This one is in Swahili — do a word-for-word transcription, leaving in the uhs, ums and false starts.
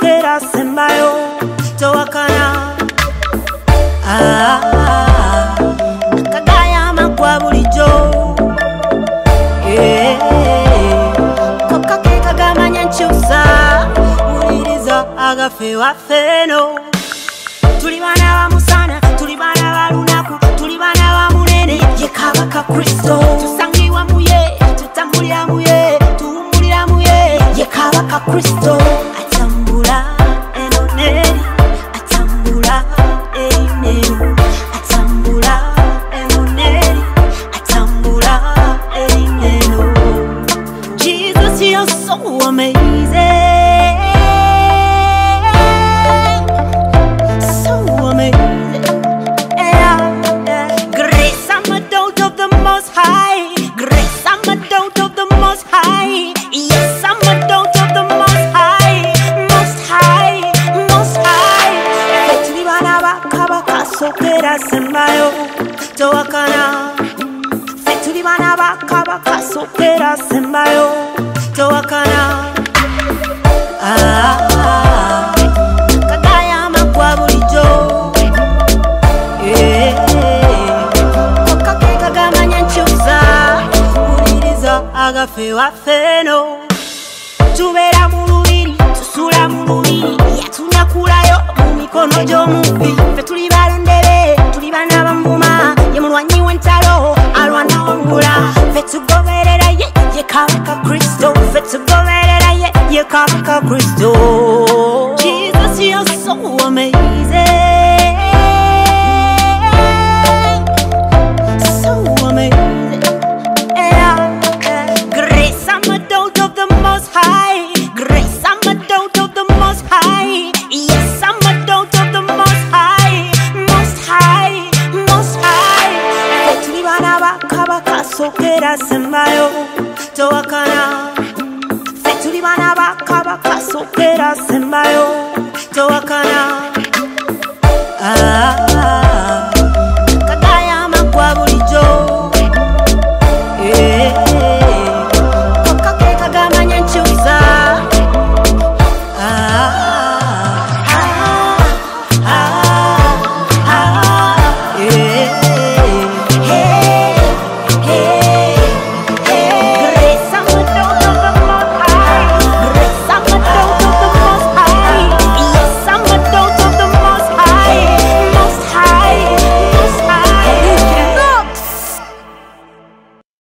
kasokera sembayo towakana ah kagaya makwa bulijo eh kokake kagamanya nchusa uliriza agafe wafeno tuli bana ba musana tuli bana ba lunaku tuli bana ba munene ye kabaka Kristo tusangiwa muye tutambulira muye tuumulira muye ye kabaka Kristo atambula enoneri atambula erinero atambula enoneri atambula erinero Jesus, you're so amazing. Sokera sembayo towakana fetuli bana bakabaka sokera sembayo towakana ah kagaya makwa bulijo eh kokake kagamanya nchusa uliriza agafe wafeno tubera mu lubiri tusula mu lubiri yatunakulayo mu mikono gy'omubi fetuli balondere tuli bana bamuma ye mulwanyi w'entalo alwana wangula fetugoberera ye ye kabaka Kristo fetugoberera ye ye kabaka Kristo Jesus, you're so amazing, so amazing. Yeah, yeah. Grace, I'm a daughter of the Most High. Grace, I'm a daughter of the Most High. Yes, I'm a daughter of the Most High, Most High, Most High. Fetuli bana bakabaka sokera sembayo towakana fetuli bana bakabaka sokera sembayo towakana